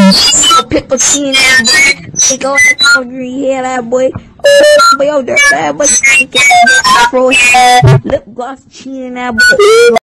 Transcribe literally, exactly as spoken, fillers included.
Pickle chin that boy. Pickle that collard green hair that boy. Oh, boy, oh, dirty that boy. Afro hair. Lip gloss chin that boy.